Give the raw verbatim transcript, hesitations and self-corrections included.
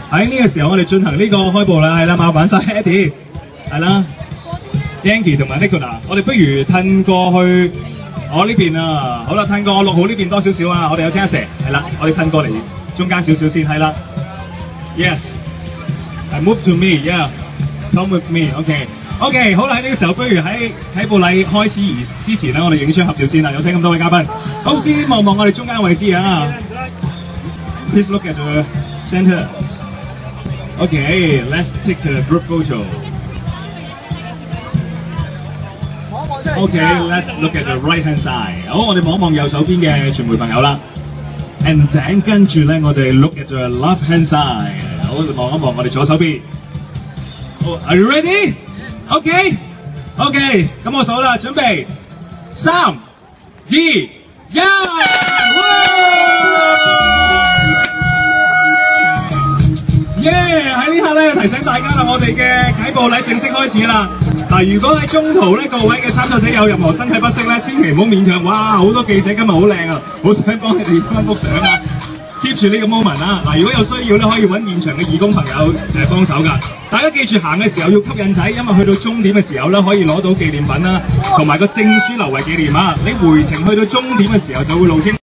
喺呢個時候，我哋進行呢個開步啦，係啦，麻煩晒 Eddie， 係啦 ，Yankee 同埋 Nicola， 我哋不如褪過去我呢邊啊，好啦，褪過我六號呢邊多少少啊，我哋有青一蛇，係啦，我哋褪過嚟中間少少先，係啦 ，Yes，I move to me，yeah，come with me，OK。OK， 好啦，喺呢個時候，不如喺喺部禮開始而之前咧，我哋影張合照先啦。有請咁多位嘉賓，好先望望我哋中間位置啊。Please look at the center. Okay, let's take a group photo. Okay, let's look at the right hand side. 好，我哋望一望右手邊嘅傳媒朋友啦。And then 跟住咧，我哋 look at the left hand side. 好，望一望我哋左手邊。好 ，Are you ready? OK，OK， 咁我數啦，準備三、二、一，耶！喺呢刻咧提醒大家啦，我哋嘅解步禮正式開始啦。嗱，如果喺中途咧各位嘅參賽者有任何身體不適咧，千祈唔好勉強。哇，好多記者今日好靚啊，好想幫你哋影翻幅相啊！ keep 住呢個 moment 啦，嗱，如果有需要咧，可以揾現場嘅義工朋友誒幫手㗎。大家記住行嘅時候要吸引仔，因為去到終點嘅時候咧，可以攞到紀念品啦，同埋個證書留為紀念啊！你回程去到終點嘅時候就會露天。